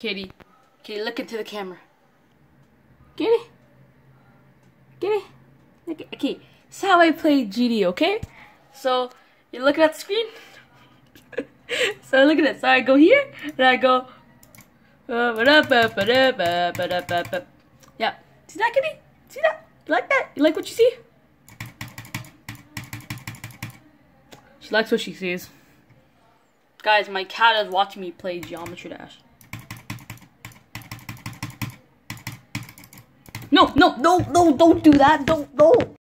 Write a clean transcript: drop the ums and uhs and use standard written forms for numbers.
Kitty, Kitty, look into the camera. Kitty, Kitty, look. Okay, this is how I play GD. Okay, so you're looking at the screen. So look at this. So I go here and I go. Yeah. See that, Kitty? See that? You like that? You like what you see? She likes what she sees. Guys, my cat is watching me play Geometry Dash. No, don't do that. Don't.